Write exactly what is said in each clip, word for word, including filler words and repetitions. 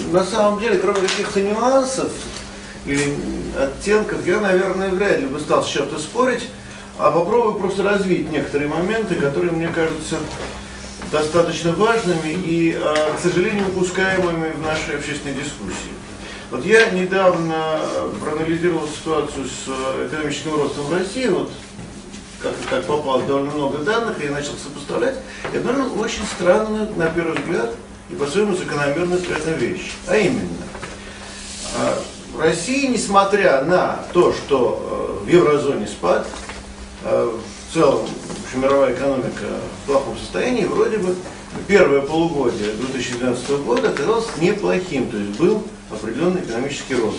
на самом деле, кроме каких-то нюансов или оттенков, я, наверное, вряд ли бы стал с чем-то спорить, а попробую просто развить некоторые моменты, которые мне кажутся достаточно важными и, к сожалению, упускаемыми в нашей общественной дискуссии. Вот я недавно проанализировал ситуацию с экономическим ростом в России, вот как-то так попало довольно много данных, и я начал сопоставлять. И это очень странная, на первый взгляд, и по-своему закономерная какая-то вещь. А именно, в России, несмотря на то, что в еврозоне спад, в целом мировая экономика в плохом состоянии, вроде бы первое полугодие две тысячи двенадцатого года оказалось неплохим, то есть был определенный экономический рост.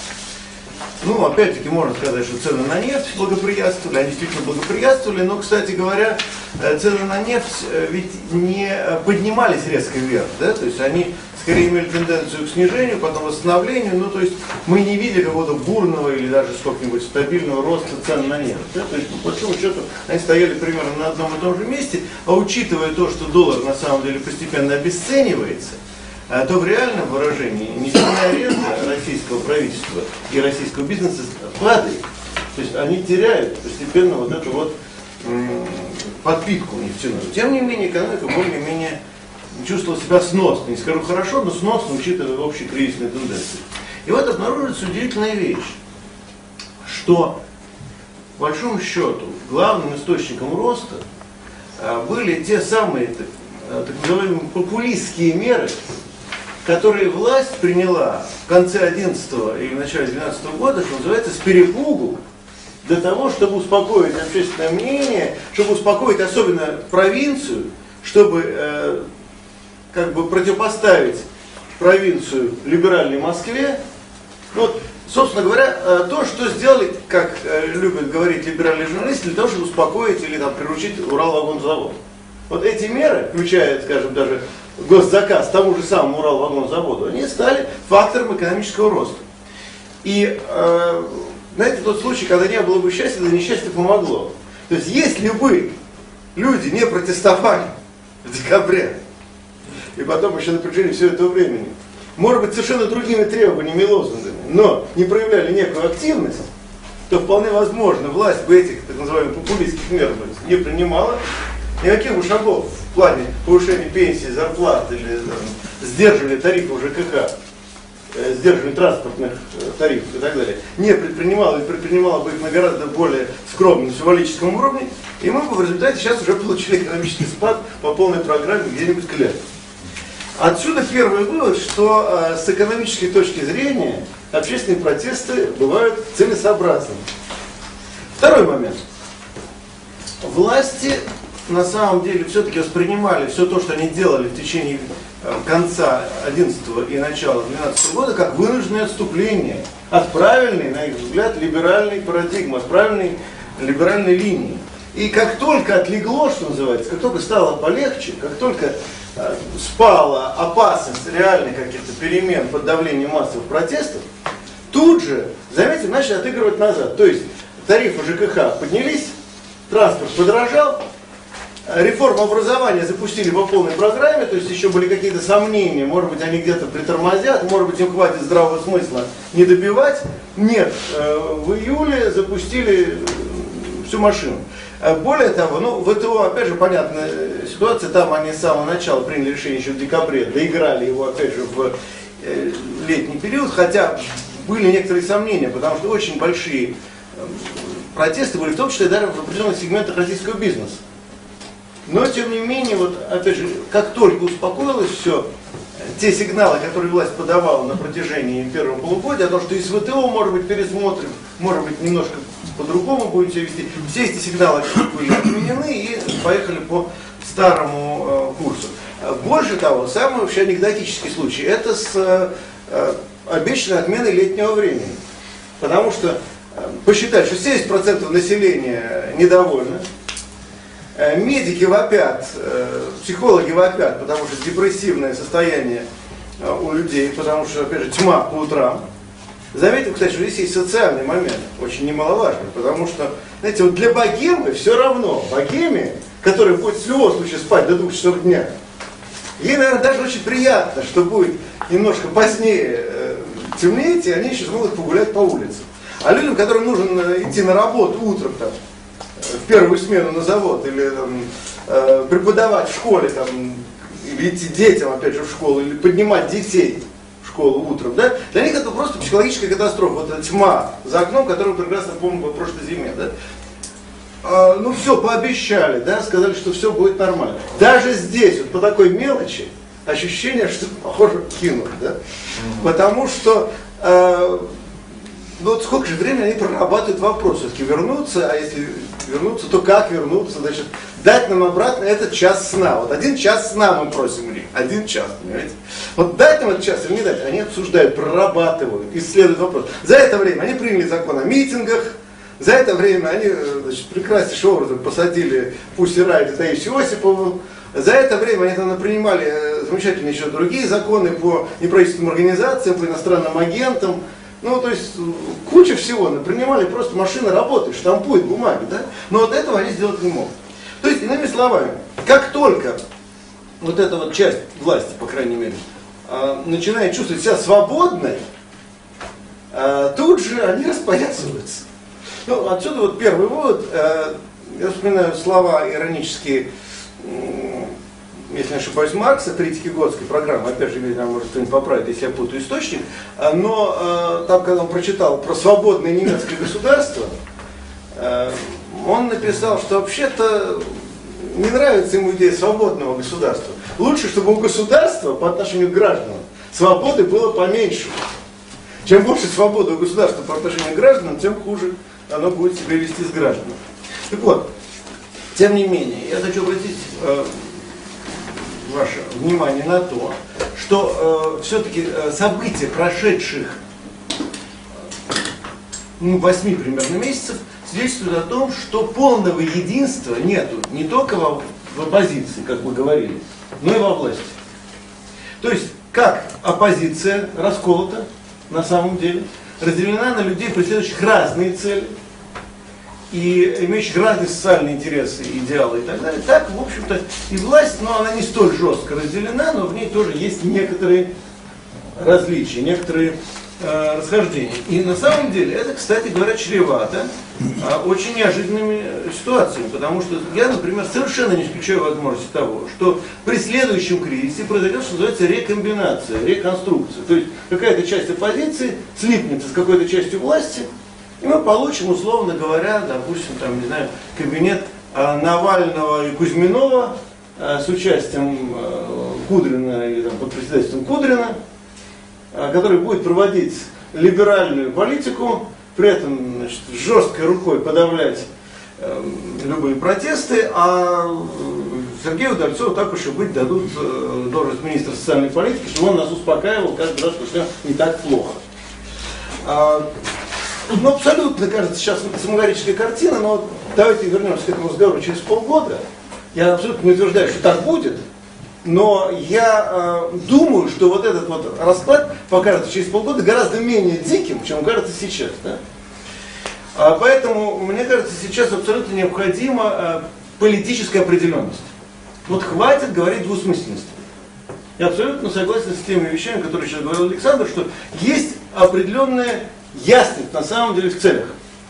Ну, опять-таки, можно сказать, что цены на нефть благоприятствовали, они действительно благоприятствовали, но, кстати говоря, цены на нефть ведь не поднимались резко вверх, да, то есть они скорее имели тенденцию к снижению, потом восстановлению, ну, то есть мы не видели какого-то бурного или даже сколько-нибудь стабильного роста цен на нефть, да, то есть, по большому счету, они стояли примерно на одном и том же месте, а учитывая то, что доллар на самом деле постепенно обесценивается, то в реальном выражении нефтяная аренда российского правительства и российского бизнеса падает. То есть они теряют постепенно вот эту вот подпитку нефтяную. Тем не менее, экономика более-менее чувствовала себя сносно. Не скажу хорошо, но сносно, учитывая общие кризисные тенденции. И вот обнаруживается удивительная вещь, что, по большому счету, главным источником роста были те самые так, так называемые популистские меры, которые власть приняла в конце одиннадцатого и в начале двенадцатого года, что называется, с перепугу, для того, чтобы успокоить общественное мнение, чтобы успокоить особенно провинцию, чтобы э, как бы противопоставить провинцию либеральной Москве. Вот, собственно говоря, э, то, что сделали, как э, любят говорить либеральные журналисты, для того, чтобы успокоить или там, приручить Уралвагонзавод. Вот эти меры, включая, скажем, даже госзаказ тому же самому Уралвагонзаводу, они стали фактором экономического роста. И, э, знаете, тот случай, когда не было бы счастья, да несчастье помогло. То есть, если бы люди не протестовали в декабре, и потом еще на протяжении всего этого времени, может быть, совершенно другими требованиями и лозунгами, но не проявляли некую активность, то вполне возможно, власть бы этих так называемых популистских мер не принимала, никаких бы шагов в плане повышения пенсии, зарплат или там, сдерживания тарифов ЖКХ, э, сдерживания транспортных э, тарифов и так далее, не предпринимала или предпринимала бы их на гораздо более скромном символическом уровне, и мы бы в результате сейчас уже получили экономический спад по полной программе где-нибудь к лету. Отсюда первый вывод, что э, с экономической точки зрения общественные протесты бывают целесообразными. Второй момент. Власти на самом деле все-таки воспринимали все то, что они делали в течение э, конца одиннадцатого и начала двенадцатого года, как вынужденное отступление от правильной, на их взгляд, либеральной парадигмы, от правильной либеральной линии. И как только отлегло, что называется, как только стало полегче, как только э, спала опасность реальных каких-то перемен под давлением массовых протестов, тут же, заметьте, начали отыгрывать назад. То есть тарифы ЖКХ поднялись, транспорт подорожал, реформу образования запустили по полной программе, то есть еще были какие-то сомнения, может быть, они где-то притормозят, может быть, им хватит здравого смысла не добивать. Нет, в июле запустили всю машину. Более того, ну, ВТО, опять же, понятная ситуация, там они с самого начала приняли решение еще в декабре, доиграли его, опять же, в летний период, хотя были некоторые сомнения, потому что очень большие протесты были в том числе даже в определенных сегментах российского бизнеса. Но, тем не менее, вот, опять же, как только успокоилось все, те сигналы, которые власть подавала на протяжении первого полугодия, о том, что и с ВТО, может быть, пересмотрим, может быть, немножко по-другому будем себя вести, все эти сигналы были отменены и поехали по старому э, курсу. Больше того, самый вообще анекдотический случай, это с э, обещанной отменой летнего времени. Потому что э, посчитать, что семьдесят процентов населения недовольны, медики вопят, психологи вопят, потому что депрессивное состояние у людей, потому что, опять же, тьма по утрам. Заметим, кстати, что здесь есть социальный момент, очень немаловажный, потому что, знаете, вот для богемы все равно, богеме, которая будет в любом случае спать до двух часов дня, ей, наверное, даже очень приятно, что будет немножко позднее э, темнеет, и они еще смогут погулять по улице. А людям, которым нужно идти на работу утром, там, в первую смену на завод, или там, э, преподавать в школе, там, или идти детям, опять же, в школу, или поднимать детей в школу утром, да, для них это просто психологическая катастрофа. Вот эта тьма за окном, которую мы прекрасно помним по прошлой зиме, да. А, ну все, пообещали, да, сказали, что все будет нормально. Даже здесь, вот по такой мелочи, ощущение, что, похоже, кинули, да, mm-hmm. потому что э, ну вот сколько же времени они прорабатывают вопрос, все-таки вернуться, а если вернуться, то как вернуться, значит, дать нам обратно этот час сна. Вот один час сна мы просим у них, один час, понимаете. Вот дать нам этот час или не дать, они обсуждают, прорабатывают, исследуют вопрос. За это время они приняли закон о митингах, за это время они, значит, прекраснейшим образом посадили Пусси Райт и Таисию Осипову. За это время они там принимали замечательные еще другие законы по неправительственным организациям, по иностранным агентам. Ну, то есть, куча всего. Принимали, просто машина работает, штампует бумаги, да? Но вот этого они сделать не могут. То есть, иными словами, как только вот эта вот часть власти, по крайней мере, начинает чувствовать себя свободной, тут же они распоясываются. Ну, отсюда вот первый вывод. Я вспоминаю слова иронические, если не ошибаюсь, Маркса, критики Готской программы, опять же, меня может кто-нибудь поправить, если я путаю источник, но там, когда он прочитал про свободное немецкое государство, он написал, что вообще-то не нравится ему идея свободного государства. Лучше, чтобы у государства по отношению к гражданам свободы было поменьше. Чем больше свободы у государства по отношению к гражданам, тем хуже оно будет себя вести с гражданами. Так вот, тем не менее, я хочу обратить э, ваше внимание на то, что э, все-таки э, события прошедших ну, восьми примерно месяцев свидетельствуют о том, что полного единства нету не только в, в оппозиции, как мы говорили, но и во власти. То есть, как оппозиция расколота на самом деле, разделена на людей, преследующих разные цели и имеющих разные социальные интересы, идеалы и так далее. Так, в общем-то, и власть, но она не столь жестко разделена, но в ней тоже есть некоторые различия, некоторые э, расхождения. И на самом деле это, кстати говоря, чревато э, очень неожиданными ситуациями, потому что я, например, совершенно не исключаю возможности того, что при следующем кризисе произойдет, что называется, рекомбинация, реконструкция. То есть какая-то часть оппозиции слипнется с какой-то частью власти, и мы получим, условно говоря, допустим, там, не знаю, кабинет э, Навального и Кузьминова э, с участием э, Кудрина или там, под председательством Кудрина, э, который будет проводить либеральную политику, при этом, значит, жесткой рукой подавлять э, любые протесты, а Сергею Удальцову так уж и быть дадут э, должность министра социальной политики, чтобы он нас успокаивал каждый раз, что все не так плохо. А, ну, абсолютно, кажется, сейчас самоговорическая картина, но давайте вернемся к этому разговору через полгода. Я абсолютно не утверждаю, что так будет, но я э, думаю, что вот этот вот расклад покажется через полгода гораздо менее диким, чем кажется сейчас. Да? А поэтому, мне кажется, сейчас абсолютно необходима э, политическая определенность. Вот хватит говорить двусмысленности. Я абсолютно согласен с теми вещами, которые сейчас говорил Александр, что есть определенная ясность на самом деле в целях.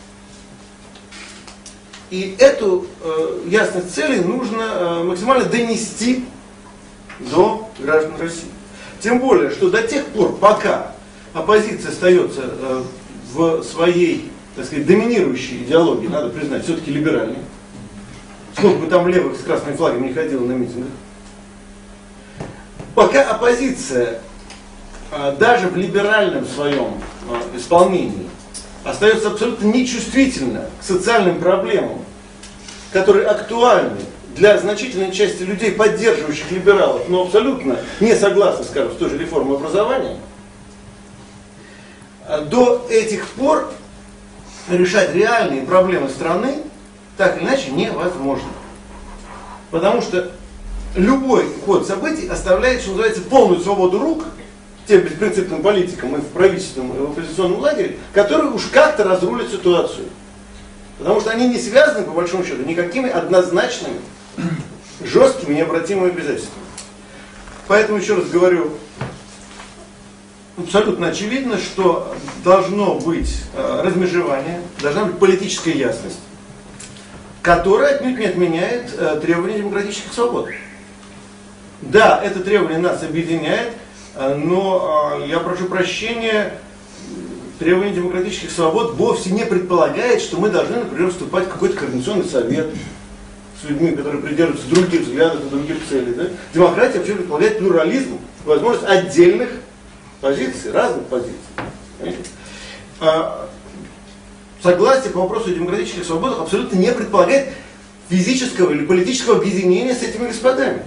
И эту э, ясность целей нужно э, максимально донести до граждан России. Тем более, что до тех пор, пока оппозиция остается э, в своей, так сказать, доминирующей идеологии, надо признать, все-таки либеральной, сколько бы там левых с красными флагами не ходило на митингах, пока оппозиция э, даже в либеральном своем э, исполнении остается абсолютно нечувствительна к социальным проблемам, которые актуальны для значительной части людей, поддерживающих либералов, но абсолютно не согласны, скажем, с той же реформой образования, до этих пор решать реальные проблемы страны так или иначе невозможно. Потому что любой ход событий оставляет, что называется, полную свободу рук тем беспринципным политикам и в правительственном, и в оппозиционном лагере, которые уж как-то разрулят ситуацию. Потому что они не связаны, по большому счету, никакими однозначными, жесткими, необратимыми обязательствами. Поэтому, еще раз говорю, абсолютно очевидно, что должно быть размежевание, должна быть политическая ясность, которая отнюдь не отменяет требования демократических свобод. Да, это требование нас объединяет, но я прошу прощения, требование демократических свобод вовсе не предполагает, что мы должны, например, вступать в какой-то координационный совет с людьми, которые придерживаются других взглядов и других целей. Да? Демократия вообще предполагает плюрализм, возможность отдельных позиций, разных позиций. А согласие по вопросу о демократических свободах абсолютно не предполагает физического или политического объединения с этими господами.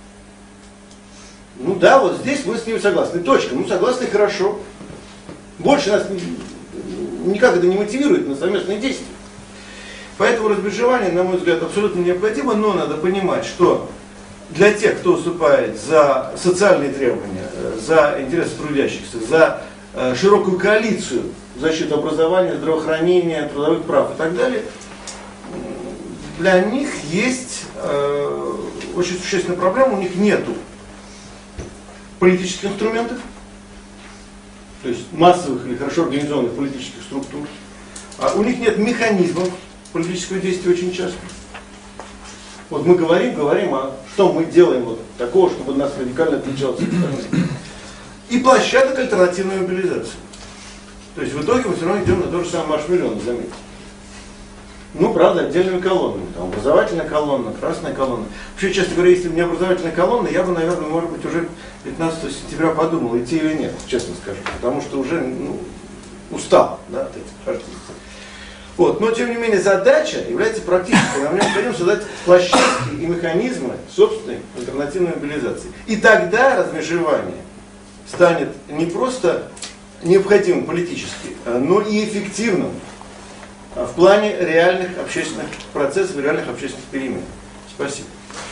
Ну да, вот здесь мы с ними согласны. Точка. Ну согласны, хорошо. Больше нас никак это не мотивирует на совместные действия. Поэтому размежевание, на мой взгляд, абсолютно необходимо, но надо понимать, что для тех, кто выступает за социальные требования, за интересы трудящихся, за широкую коалицию в защиту образования, здравоохранения, трудовых прав и так далее, для них есть э, очень существенная проблема, у них нету политических инструментов, то есть массовых или хорошо организованных политических структур. А у них нет механизмов политического действия очень часто. Вот мы говорим, говорим, а что мы делаем вот такого, чтобы нас радикально отличалось от остальных. И площадок альтернативной мобилизации. То есть в итоге мы все равно идем на то же самое марш-миллион, заметьте. Ну, правда, отдельными колоннами. Там образовательная колонна, красная колонна. Вообще, честно говоря, если бы не образовательная колонна, я бы, наверное, может быть, уже пятнадцатого сентября подумал, идти или нет, честно скажу. Потому что уже ну, устал, да, от этих артистов. Вот. Но, тем не менее, задача является практической. Нам необходимо создать площадки и механизмы собственной альтернативной мобилизации. И тогда размежевание станет не просто необходимым политически, но и эффективным в плане реальных общественных процессов и реальных общественных перемен. Спасибо.